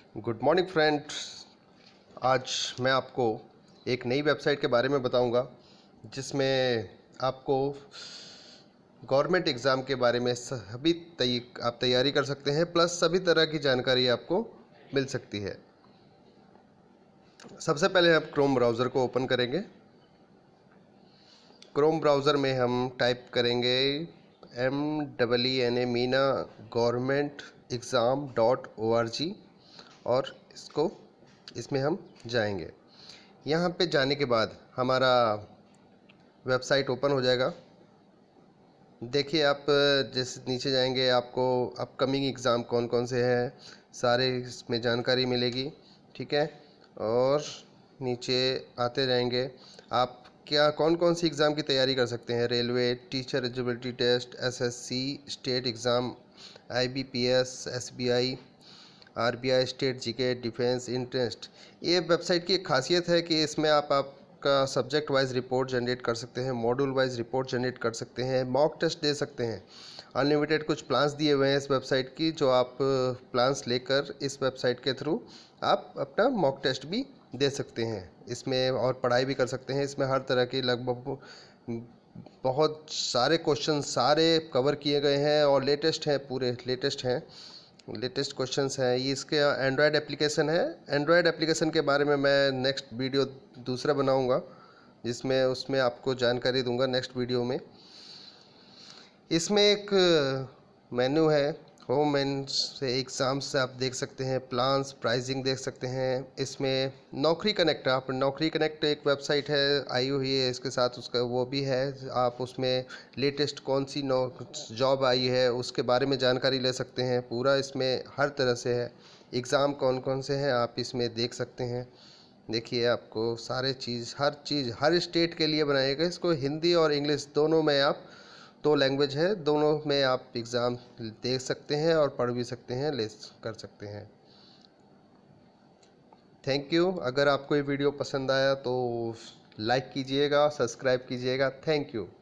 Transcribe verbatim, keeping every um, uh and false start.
Good morning friends. आज मैं आपको एक नई वेबसाइट के बारे में बताऊंगा जिसमें आपको गवर्नमेंट एग्ज़ाम के बारे में सभी तय आप तैयारी कर सकते हैं, प्लस सभी तरह की जानकारी आपको मिल सकती है। सबसे पहले आप क्रोम ब्राउज़र को ओपन करेंगे। क्रोम ब्राउज़र में हम टाइप करेंगे M double E N A Meena government exam dot O R G और इसको इसमें हम जाएंगे। यहाँ पे जाने के बाद हमारा वेबसाइट ओपन हो जाएगा। देखिए, आप जैसे नीचे जाएंगे आपको अपकमिंग एग्ज़ाम कौन कौन से हैं सारे इसमें जानकारी मिलेगी, ठीक है। और नीचे आते जाएंगे, आप क्या कौन कौन सी एग्ज़ाम की तैयारी कर सकते हैं। Railway, teacher eligibility test, S S C, state exam, I B P S, S B I, R B I, state GK, defence, interest. ये वेबसाइट की एक खासियत है कि इसमें आप आपका सब्जेक्ट वाइज रिपोर्ट जनरेट कर सकते हैं, मॉड्यूल वाइज रिपोर्ट जनरेट कर सकते हैं, मॉक टेस्ट दे सकते हैं। अनलिमिटेड कुछ प्लान्स दिए हुए हैं इस वेबसाइट की, जो आप प्लान्स लेकर इस वेबसाइट के थ्रू आप अपना मॉक टेस्ट भी दे सकते हैं इसमें, और पढ़ाई भी कर सकते हैं। इसमें हर तरह की लगभग बहुत सारे क्वेश्चन सारे कवर किए गए हैं और लेटेस्ट हैं, पूरे लेटेस्ट हैं, लेटेस्ट क्वेश्चंस हैं। ये इसके एंड्रॉयड एप्लीकेशन है। एंड्रॉयड एप्लीकेशन के बारे में मैं नेक्स्ट वीडियो दूसरा बनाऊंगा, जिसमें उसमें आपको जानकारी दूंगा नेक्स्ट वीडियो में। इसमें एक मेन्यू है, होम मेन्यू से एग्ज़ाम्स से आप देख सकते हैं, प्लान्स, प्राइसिंग देख सकते हैं। इसमें नौकरी कनेक्ट, आप नौकरी कनेक्ट एक वेबसाइट है आई हुई है इसके साथ, उसका वो भी है। आप उसमें लेटेस्ट कौन सी नौ जॉब आई है उसके बारे में जानकारी ले सकते हैं। पूरा इसमें हर तरह से है, एग्ज़ाम कौन कौन से हैं आप इसमें देख सकते हैं। देखिए, आपको सारे चीज़ हर चीज़ हर स्टेट के लिए बनाएगा। इसको हिंदी और इंग्लिश दोनों में, आप दो लैंग्वेज है, दोनों में आप एग्ज़ाम देख सकते हैं और पढ़ भी सकते हैं, ले कर सकते हैं। Thank you. अगर आपको ये वीडियो पसंद आया तो लाइक कीजिएगा, सब्सक्राइब कीजिएगा। Thank you.